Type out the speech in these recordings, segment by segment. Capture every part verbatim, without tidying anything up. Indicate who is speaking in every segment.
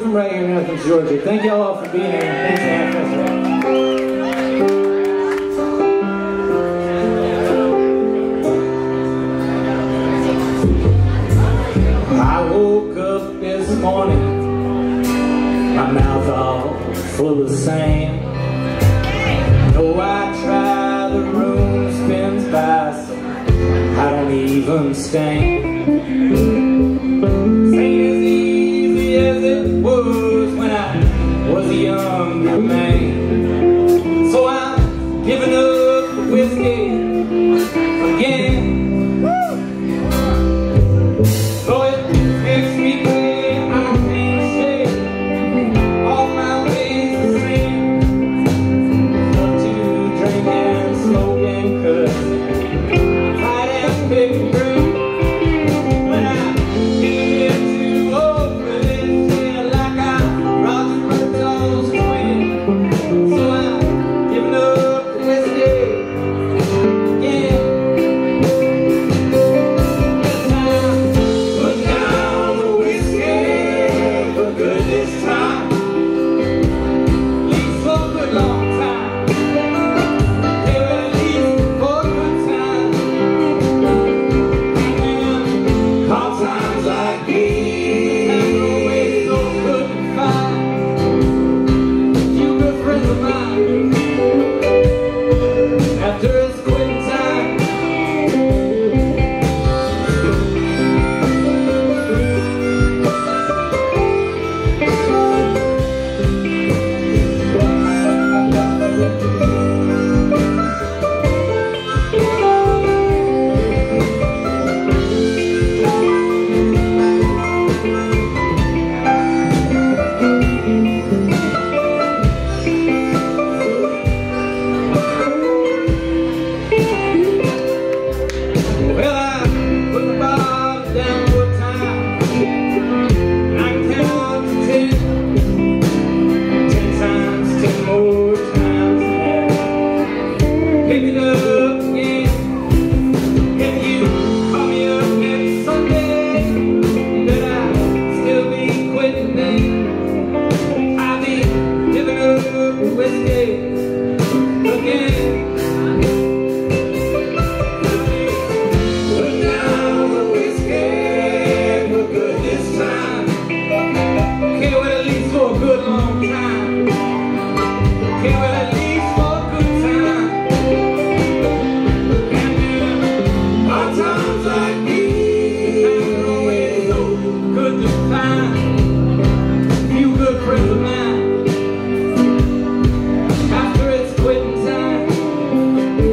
Speaker 1: from right here in Athens, Georgia. Thank y'all all for being here. Thanks to ATHfest. I woke up this morning, my mouth all full of sand. Know I try, the room spins by, so I don't even stand. Ain't as easy as it was when I was a younger man. So I'm giving up the whiskey again. So it makes me clear I can't shake all my ways of sin. Love to drink and smoke and cuss, fight and pick and brew. When I get too old for this, yeah, like I'm Roger Bertol's twin. So I'm giving up the whiskey.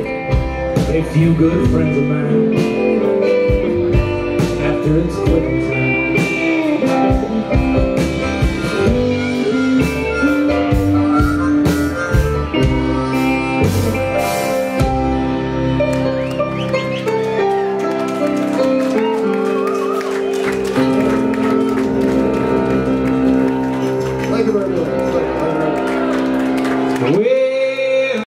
Speaker 1: A few good friends of mine, after it's quitting time.